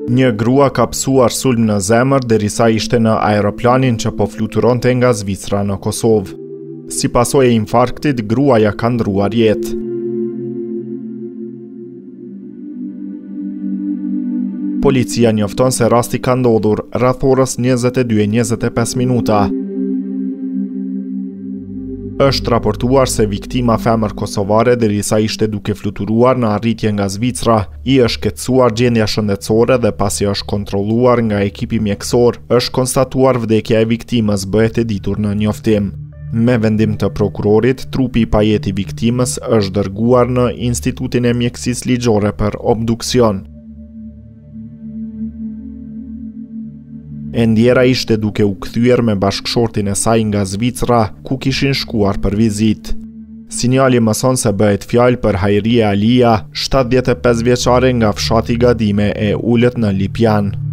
Një grua ka pësuar sulm në zemër derisa ishte në aeroplanin që po fluturonte nga Zvicra në Kosovë. Si pasojë e infarktit, gruaja ka ndruar jetë. Policia njofton se rasti ka ndodhur rreth orës 22:25 minuta. Është raportuar se viktima femër kosovare derisa ishte duke fluturuar në arritje nga Zvicra, i është keqësuar gjendja shëndetësore dhe pasi është kontrolluar nga ekipi mjekësor, është konstatuar vdekja e viktimës, bëhet e ditur në njoftim. Me vendim të prokurorit, trupi i pajet i viktimës është dërguar në Institutin e Mjekësisë Ligjore për obduksion. E ndjera ishte duke u kthyer me bashkëshortin e saj nga Zvicra, ku kishin shkuar për vizitë. Sinjali mëson se bëhet fjalë për Hajrie Alia, 75 vjeçare nga fshati Gadime e Ulët në Lipjan.